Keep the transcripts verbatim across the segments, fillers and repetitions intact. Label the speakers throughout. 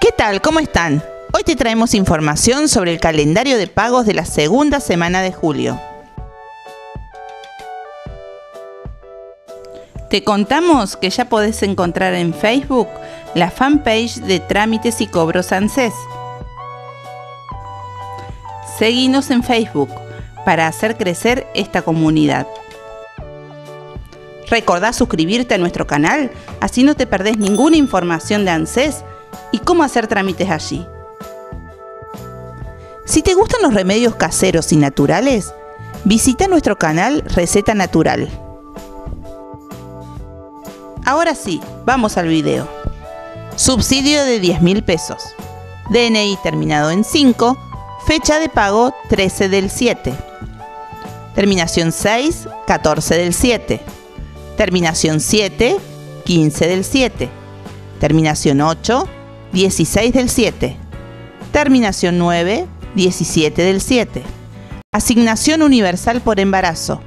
Speaker 1: ¿Qué tal? ¿Cómo están? Hoy te traemos información sobre el calendario de pagos de la segunda semana de julio. Te contamos que ya podés encontrar en Facebook la fanpage de Trámites y Cobros ANSES. Seguinos en Facebook para hacer crecer esta comunidad. Recordá suscribirte a nuestro canal, así no te perdés ninguna información de ANSES y cómo hacer trámites allí. Si te gustan los remedios caseros y naturales, visita nuestro canal Receta Natural. Ahora sí, vamos al video. Subsidio de diez mil pesos. D N I terminado en cinco, fecha de pago trece del siete. Terminación seis, catorce del siete. Terminación siete, quince del siete. Terminación ocho, dieciséis del siete. Terminación nueve, diecisiete del siete. Asignación universal por embarazo.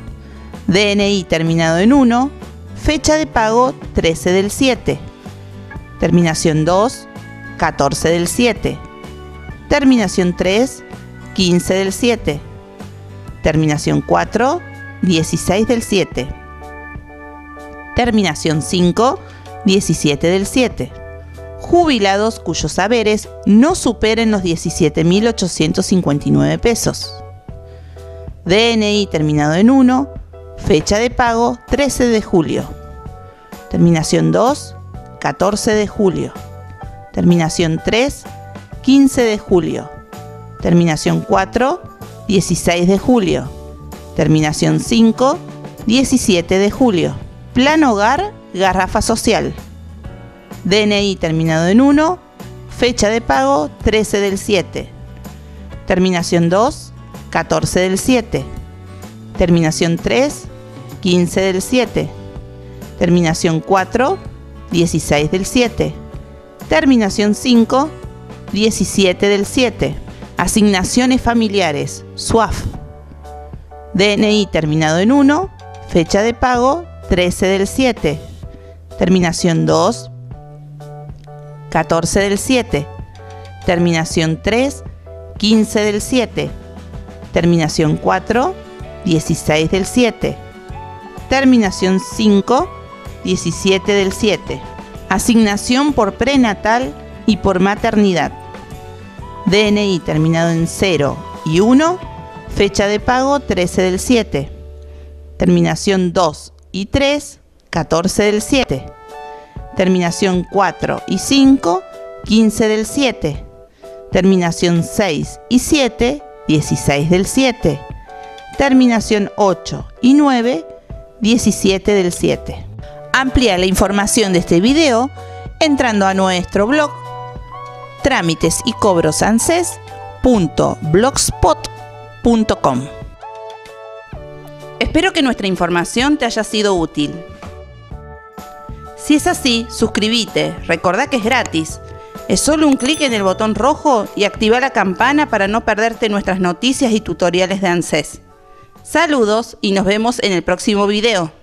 Speaker 1: D N I terminado en uno, fecha de pago trece del siete. Terminación dos, catorce del siete. Terminación tres, quince del siete. Terminación cuatro, dieciséis del siete. Terminación cinco, diecisiete del siete. Jubilados cuyos haberes no superen los diecisiete mil ochocientos cincuenta y nueve pesos. D N I terminado en uno, fecha de pago trece de julio. Terminación dos, catorce de julio. Terminación tres, quince de julio. Terminación cuatro, dieciséis de julio. Terminación cinco, diecisiete de julio. Plan Hogar, Garrafa Social. D N I terminado en uno, fecha de pago trece del siete. Terminación dos, catorce del siete. Terminación tres, quince del siete. Terminación cuatro, dieciséis del siete. Terminación cinco, diecisiete del siete. Asignaciones familiares, S U A F. D N I terminado en uno, fecha de pago trece del siete. Terminación dos, catorce del siete. Terminación tres, quince del siete. Terminación cuatro, dieciséis del siete. Terminación cinco, diecisiete del siete. Asignación por prenatal y por maternidad. D N I terminado en cero y uno, fecha de pago trece del siete. Terminación dos y tres, catorce del siete. Terminación cuatro y cinco, quince del siete. Terminación seis y siete, dieciséis del siete. Terminación ocho y nueve, diecisiete del siete. Amplía la información de este video entrando a nuestro blog trámites y cobros anses punto blogspot punto com. Espero que nuestra información te haya sido útil. Si es así, suscríbete, recordá que es gratis. Es solo un clic en el botón rojo y activa la campana para no perderte nuestras noticias y tutoriales de ANSES. Saludos y nos vemos en el próximo video.